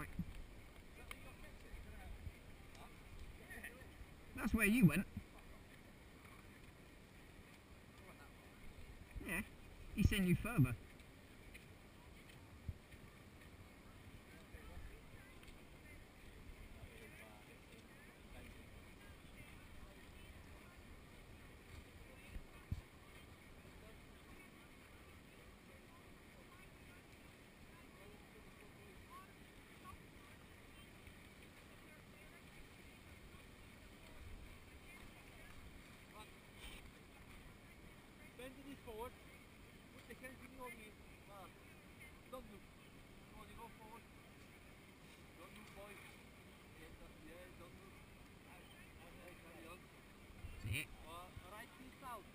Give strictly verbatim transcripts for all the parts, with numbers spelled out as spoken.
right. That's where you went. Yeah, he sent you further. Bend your knees forward. Put the hands in your knees. Ah. Don't move. Come on, you go forward. Don't move, boy. Yeah, don't, yeah, don't move. Okay, carry on. See it? Uh, right knee south.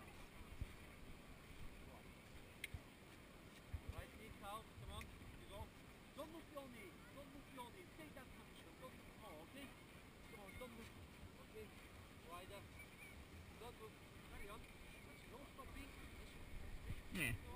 Right knee south. Come on. You go. Don't move your knee. Don't move your knee. Stay that position. Don't move more, okay? Come on, don't move. Okay? Wider. Don't move. Carry on. No stopping. Yeah.